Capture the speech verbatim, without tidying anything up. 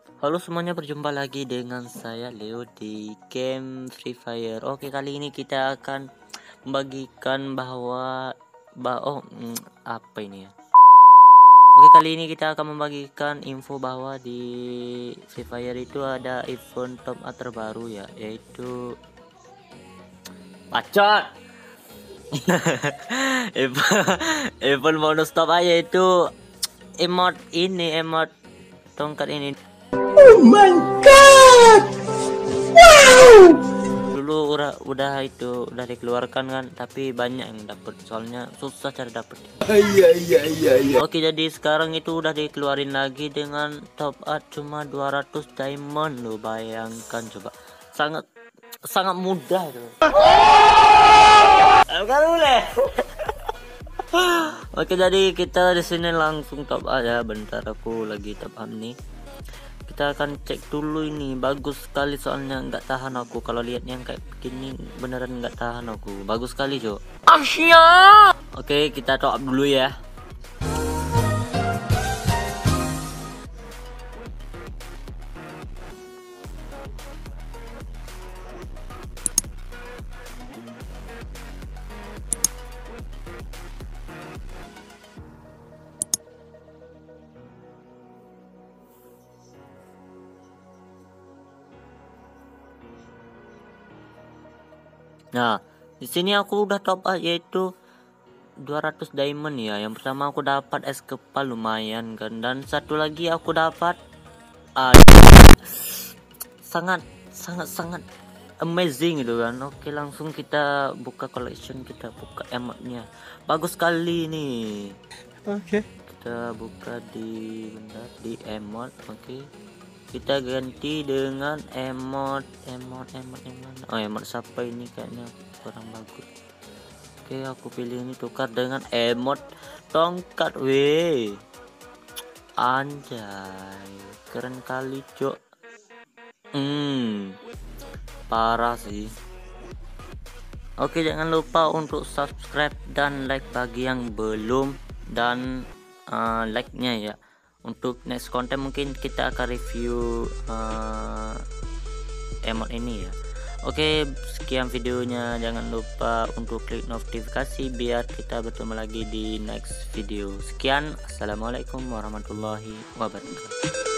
Halo semuanya, berjumpa lagi dengan saya Leo di game Free Fire. Oke, kali ini kita akan membagikan bahwa bah oh mm, apa ini ya? Oke, kali ini kita akan membagikan info bahwa di Free Fire itu ada event top up terbaru ya, yaitu bacot. event, event bonus top up, yaitu emot ini, emot tongkat ini. Oh my god! Wow! Dulu udah udah itu udah dikeluarkan kan, tapi banyak yang dapet, soalnya susah cara dapet. Iya iya iya iya. Oke, jadi sekarang itu udah dikeluarin lagi dengan top up cuma dua ratus diamond. Lo bayangkan coba, sangat sangat mudah itu. Kan boleh. Oke, jadi kita di sini langsung top up ya. Bentar, aku lagi top up nih. Kita akan cek dulu ini, bagus sekali soalnya nggak tahan aku kalau lihat yang kayak begini, beneran nggak tahan aku. Bagus sekali Jo. Asyik. Oke, kita top up dulu ya. Nah, di sini aku udah top up yaitu dua ratus diamond ya. Yang pertama aku dapat es kepal, lumayan kan, dan satu lagi aku dapat uh, sangat sangat sangat amazing gitu kan. Oke, langsung kita buka collection, kita buka emotnya. Bagus sekali nih. Oke. Okay. Kita buka di bentar di emot. Oke, kita ganti dengan emot emot emot emot oh emot siapa ini, kayaknya kurang bagus. Oke, aku pilih ini, tukar dengan emot tongkat. Weh, anjay, keren kali cok. Hmm parah sih. Oke, jangan lupa untuk subscribe dan like bagi yang belum, dan uh, like nya ya. Untuk next konten mungkin kita akan review uh, emot ini ya. Oke, sekian videonya. Jangan lupa untuk klik notifikasi biar kita bertemu lagi di next video. Sekian, assalamualaikum warahmatullahi wabarakatuh.